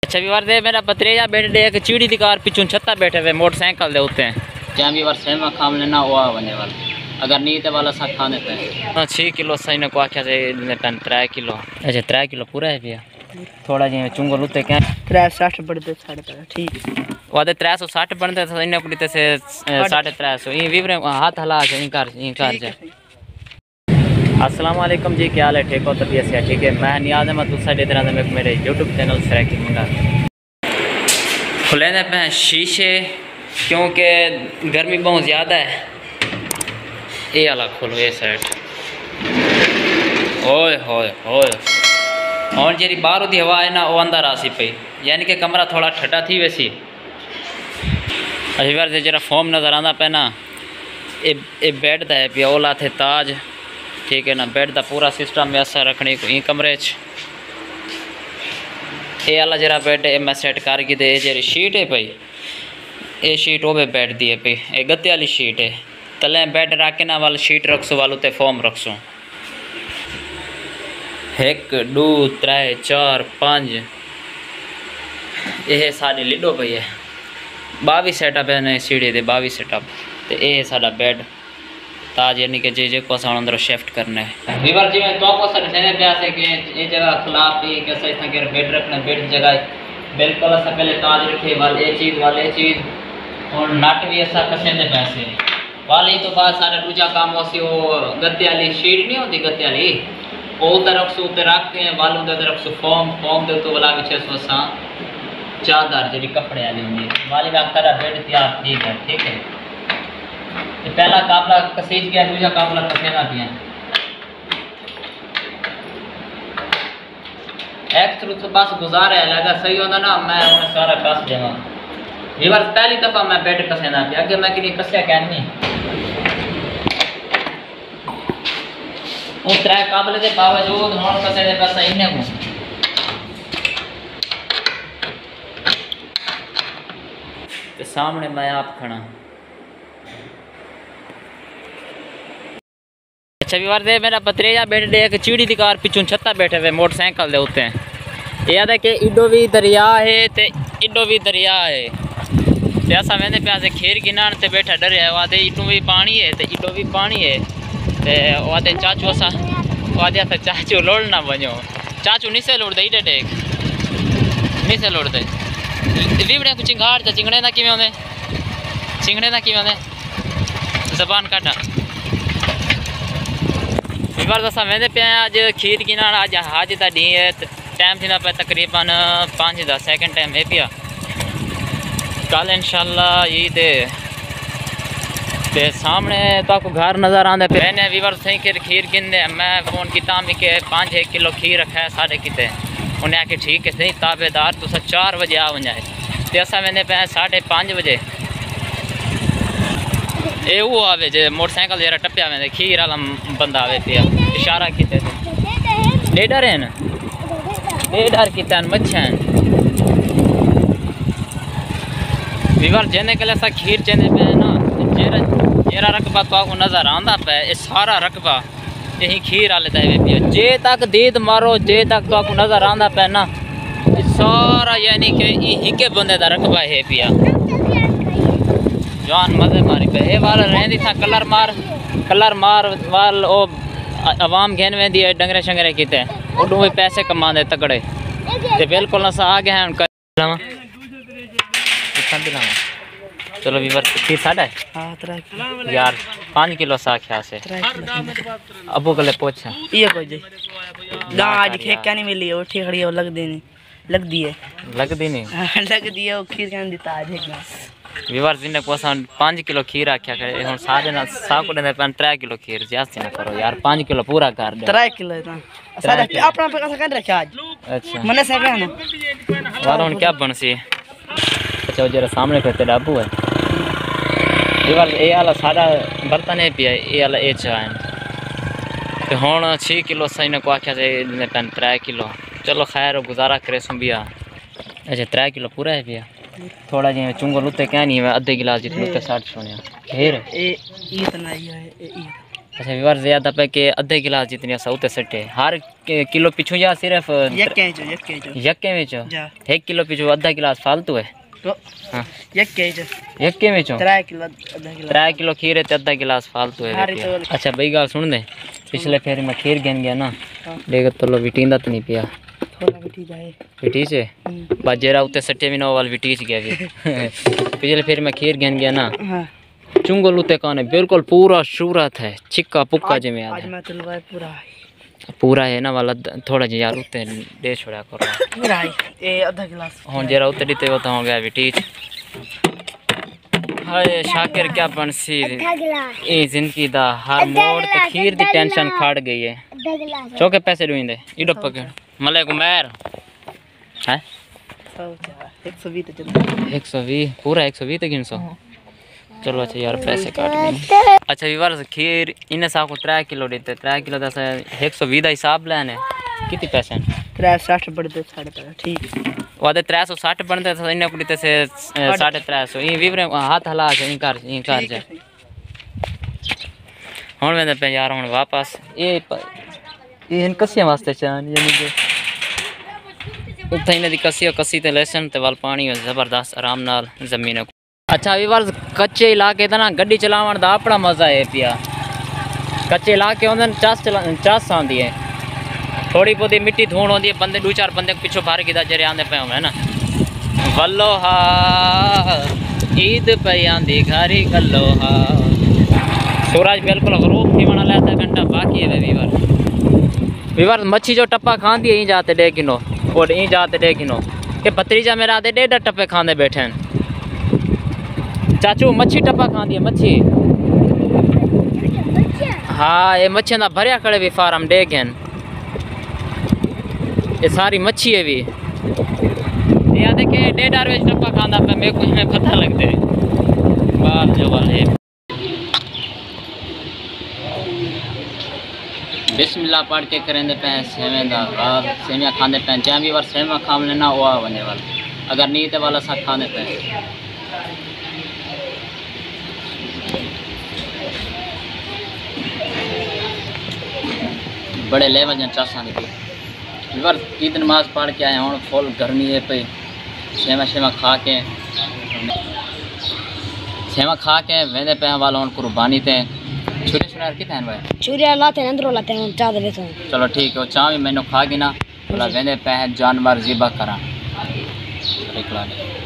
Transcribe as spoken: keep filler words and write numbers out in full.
अच्छा भी दे मेरा भतरेजा बैठे एक चीड़ी दी कार पिछू छत्ता बैठे हुए मोटरसाइकिल दे उत्ते जहाँ भी बार सेवा खाम लेना वो वने वाला अगर नहीं तो वाला सा खाने पे हाँ छः किलो सही ने को आख्या से पेन त्रै किलो अच्छा त्रै किलो पूरा है भैया थोड़ा जी चुंगल उत्ते क्या त्रै साठ बढ़ते साढ़े ठीक वादे त्रै सौ साठ बनते थे इन्हें कुड़ी से साढ़े त्रै सौ ये विवरे हाथ हला से इन कर इन कर जा अस्सलाम वालेकुम जी क्या हाल है ठीक हो तबीयत से ठीक है मैं नियाज़ अहमद तुसा दे तरह में मेरे यूट्यूब चैनल से रखी मंगा खुले पे शीशे क्योंकि गर्मी बहुत ज़्यादा है ये वाला खोलो ये साइड ओए होए होए और जी बाहर की हवा है ना वो अंदर आसी पई यानी कि कमरा थोड़ा ठंडा थी वैसी अभी बार से जरा फॉर्म नज़र आना पे ना ये ये बेड का है पिया ओला थे ताज ठीक है ना बेड का पूरा सिस्टम वैसा रखने को ई कमरे ये वाला जरा बेड है मैं सेट करके दे जी शीट है पई ये शीट वो बेड दी है पई ये गत्ते वाली शीट है तले बेड रख के ना वाल शीट रखसो वाल उत्ते फॉर्म रखसो एक दो त्रै चार पाँच यह साड़ी लीडो पई है बावी सेटअप है ने सीढ़ी दे बावी सेटअप तो ये साड़ा बेड ताज यानी कि जे जे को असा अंदर शिफ्ट करना है वीवर जी मैं तो को सर देने पे आसे कि ये जगह खिलाफ थी कि सही था कि बेड रखना बेड की जगह बिल्कुल असा पहले ताज रखे वाल ये चीज़ वाल ये चीज़ और नट भी ऐसा कसे दे पैसे वाली तो बाद सारे दूजा काम होसी वो गद्दे वाली शीट नहीं होती गद्दे वाली वो तरफ से उतर रखते हैं वालों की तरफ से फॉर्म फॉर्म दे तो वाला पीछे सो सा चादर जी कपड़े वाली होंगी वाली का सारा बेड तैयार ठीक है ठीक है तो पहला काबला कसीज गया दूजा काबला कसेना दिया एक थ्रू से पास गुजारे लगा सही होता ना मैं उन्हें सारा कस देगा ये बार पहली दफा मैं बेड कसेना दिया आगे मैं कि कसया क्या नहीं वो त्रै काबले के बावजूद हूँ कसे दे पैसा इन्हें को तो सामने मैं आप खड़ा अच्छा भी बार दे मेरा भतरेजा बैठे एक चीड़ी दी कार पिछू छत्ता बैठे हुए मोटरसाइकिल दे उत्ते ये है कि इडो भी दरिया है ते इडो भी दरिया है ते असा वेंदे पे से खीर गिनान ते बैठा डरे वादे इटू भी पानी है ते इडो भी पानी है ते वादे चाचू असा वादे असा चाचू लोड़ ना बनो चाचू निसे लोड़दे इडे डेक निसे लोड़दे वीवड़े को चिंगाड़ ते चिंगड़े ना किवें होंदे चिंगड़े ना किवें होंदे जबान काटा बार दसा वेंदे पे अज खीर गिनान अज हज का डी है टाइम थी पे तकरीबन पाँच दस सेकंड टाइम है पिया कल इंशाल्लाह ईद ते सामने तो घर नज़र आते पे मैंने वीवर सही कर खीर गिनते मैं फोन किया मिके पाँच एक किलो खीर रखा है साढ़े किते उन्हें आके ठीक है सही ताबेदार तुस चार बजे आ वजाए तो असा वेंदे पे साढ़े पाँच बजे ये वो आवे जे मोटरसाइकिल जरा टप्पिया वेंदे खीर वाला बंदा आवे पिया इशारा किते डेडर है ना डेडर किते मच्छा विवर जेने के लिए खीर चेने पे ना जेरा जेरा रकबा तो आपको नज़र आंदा पे ये सारा रकबा यही खीर वाले दे पिया जे तक दीद मारो जे तक तो आपको नज़र आंदा पे ना सारा यानी कि हिके बंदे दा रकबा है पिया जान मजे मारी पे ये वाल रहंदी था कलर मार कलर मार वाल ओ आवाम घेन वेंदी है डंगरे शंगरे किते उडू भी पैसे कमांदे तगड़े ते बिल्कुल अस आ गए हैं चलो वीवर खीर साढ़ा है यार पाँच किलो सा आख्या से अबू गले पूछा ये कोई जी ना आज खेक क्या नहीं मिली वो ठीक खड़ी है लग देनी लग दी है लग दी नहीं लग दी है वो खीर क्या देता आज एक विवर जिन्हें को पाँच किलो खीर आख्या करे हम सारे ना साको ने पे त्रै किलो खीर जास्ती ना करो यार पाँच किलो पूरा कर दे त्रै किलो इतना सारे अपना पे कैसे कर रखा आज अच्छा मने से कहना वाला हुन क्या बनसी अच्छा वो जरा सामने पे तेरा अबू है ये वाला ये वाला सारा बर्तन है पिया ये वाला ए चाय ते हुन छह किलो सही ने को आख्या से पे त्रै किलो चलो खैर गुजारा करे सुबिया अच्छा त्रै किलो पूरा है पिया थोड़ा जी चुंगल उत्ते क्या नहीं है अद्धे गिलास जितने उत्ते साठ सुनिया फिर ए इतना ही है ए अच्छा विवर ज़्यादा पे के आधे गिलास जितनी असा उते सटे हर के- किलो पिछू या सिर्फ यक्के जो यक्के जो यक्के में चो जा एक किलो पिछू आधा गिलास फालतू है तो हाँ यक्के जो यक्के में चो त्रै किलो आधा किलो त्रै किलो खीर है ते आधा गिलास फालतू है हारी बेटिया। तो- अच्छा भाई गाल सुन दे पिछले फेर में खीर गन गया ना हाँ। देख तो लो विटींदा तो नहीं पिया थोड़ा बिठी जाए विटी से हम्म। बाजेरा उते सट्टे भी ना वाल विटी से गया भी पिछले फेर में खीर गन गया ना हाँ चुंगल उते काने बिल्कुल पूरा सूरत है चिक्का पुक्का आज- जिमें आज याद मैं तुलवाए पूरा है पूरा है ना वाला द- थोड़ा जी यार उते दे छोड़ा करो पूरा है ये आधा गिलास हुन जरा उते दीते वो तो हो गया विटी हाय शाकिर क्या बनसी ए जिंदगी दा हर मोड़ ते खीर दी टेंशन खड़ गई है चौके पैसे दुइंदे इडो पकड़ मले कुमार है सौ एक सौ बीस चल एक सौ बीस पूरा एक सौ बीस तक गिन सौ चलो अच्छा यार पैसे काट देंगे अच्छा विवर खीर इन्हें साको त्रै किलो देते त्रै किलो दस एक सौ बीस का हिसाब लेने कितने पैसे हैं त्रै साठ बढ़ते साढ़े पैसे ठीक वादे त्रै सौ साठ बनते थे इन्हें कुछ से साढ़े त्रै सौ ये विवर हाथ हला के इन कर इन कर जा हुन मैं पे यार हुन वापस ये ये इन कसिया वास्ते चान यानी कि उत्थे इन्हें दी कसियो कसी ते लहसुन ते वाल पानी जबरदस्त आराम नाल जमीन अच्छा विवर कच्चे इलाके दा ना गड्डी चलावन दा अपना मजा है पिया कच्चे इलाके होंदे चास चला चास आंदी है थोड़ी बहुती मिट्टी धूण होंदी है बंदे दो चार बंदे पिछो बाहर गिदा जरे आंदे पे है ना वल्लो हा ईद पे आंदी घरी गल्लो हा सूरज बिल्कुल गरूब थी वना लेता घंटा बाकी है विवर विवर मच्छी जो टप्पा खांदी है ई जाते डे किनो और ई जाते डे किनो के भतीजा मेरा आते डेढ़ टप्पे खांदे बैठे हैं चाचू मच्छी टप्पा खांदी है मच्छी हाँ ये मच्छियां दा भरिया खड़े भी फार्म डे गन ये सारी मच्छी है भी ये आते के डेढ़ वेज टप्पा खांदा पे मेरे को में पता लगते बाल जो वाले बिस्मिल्लाह पढ़ के करेंदे पे सेवे दा बाल सेवियां खांदे पे जै भी बार सेवा खाम लेना वो वने वाला अगर नीत वाला सा खाने पे बड़े लेवल जन चासा निकली विवर ईद नमाज पढ़ के आए हूँ फुल गर्मी है पे सेवा शेवा खा के सेवा खा के वेंदे पे वाला हूँ कुर्बानी ते छुरी छुरा कितने हैं भाई चूरिया लाते हैं अंदरों लाते हैं चाह दे तो चलो ठीक है वो चाह भी मैंने खा गिना बोला वेंदे पे जानवर ज़िबा करा निकला